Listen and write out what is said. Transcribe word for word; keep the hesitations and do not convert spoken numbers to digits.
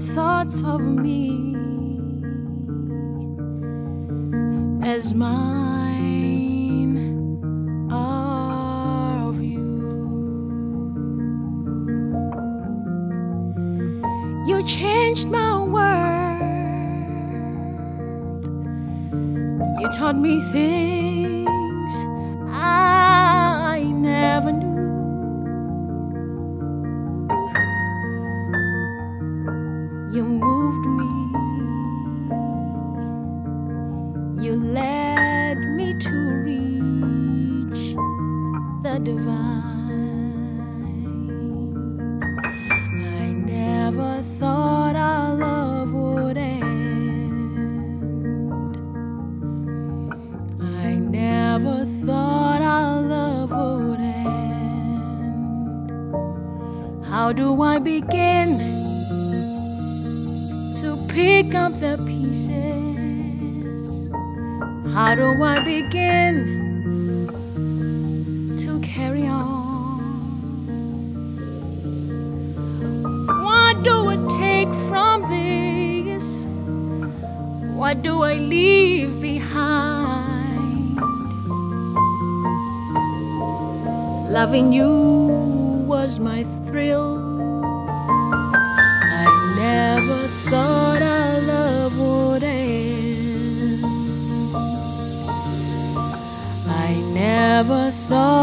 thoughts of me as mine are of you. You changed my world. You taught me things I never knew. You moved me, you led me to reach the divine. I never thought our love would end. I never thought our love would end. How do I begin to pick up the pieces? How do I begin to carry on? What do I take from this? What do I leave behind? Loving you was my thrill. I never thought our love would end. I never thought